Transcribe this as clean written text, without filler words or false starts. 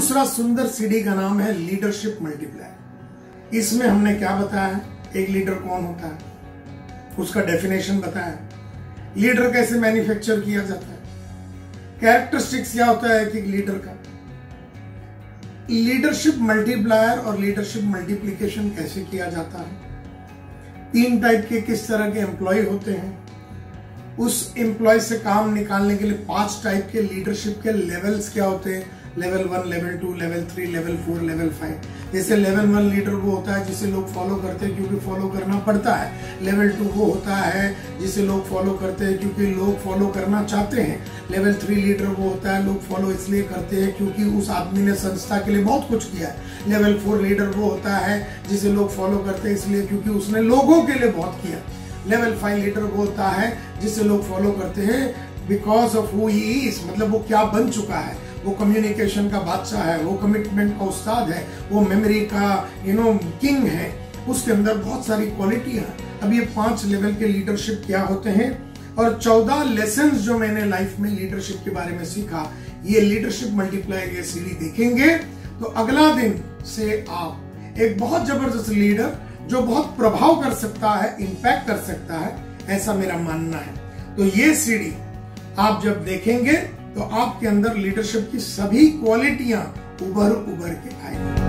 दूसरा सुंदर सीडी का नाम है लीडरशिप मल्टीप्लायर। इसमें हमने क्या बताया, एक लीडर कौन होता है, उसका डेफिनेशन बताया, लीडर कैसे मैन्युफैक्चर किया जाता है, कैरेक्टरिस्टिक्स क्या होता है कि लीडर का, लीडरशिप मल्टीप्लायर और लीडरशिप मल्टीप्लिकेशन कैसे किया जाता है, 3 टाइप के किस तरह के एम्प्लॉय होते हैं, उस एम्प्लॉय से काम निकालने के लिए 5 टाइप के लीडरशिप के लेवल्स क्या होते हैं, level 1, level 2, level 3, level 4, level 5। जैसे लेवल 1 लीडर वो होता है जिसे लोग फॉलो करते हैं क्योंकि फॉलो करना पड़ता है। लेवल 2 वो होता है जिसे लोग फॉलो करते हैं क्योंकि लोग फॉलो करना चाहते हैं। लेवल 3 लीडर वो होता है लोग फॉलो इसलिए करते हैं क्योंकि उस आदमी ने संस्था के लिए बहुत कुछ किया है। लेवल 4 लीडर वो होता है जिसे लोग फॉलो करते हैं इसलिए क्योंकि उसने लोगों के लिए बहुत किया। लेवल 5 लीडर वो होता है जिसे लोग फॉलो करते हैं because of who he is, मतलब वो क्या बन चुका है, वो कम्युनिकेशन का बादशाह है, वो कमिटमेंट का उस्ताद है, वो मेमोरी का किंग है, उसके अंदर बहुत सारी क्वालिटियां हैं। अब ये 5 लेवल के लीडरशिप क्या होते हैं और 14 लेसन्स जो मैंने लाइफ में लीडरशिप के बारे में सीखा, ये लीडरशिप मल्टीप्लायर ये सीढ़ी देखेंगे तो अगला दिन से आप एक बहुत जबरदस्त लीडर जो बहुत प्रभाव कर सकता है, इंपैक्ट कर सकता है, ऐसा मेरा मानना है। तो ये सीढ़ी आप जब देखेंगे तो आपके अंदर लीडरशिप की सभी क्वालिटियां उभर के आएंगी।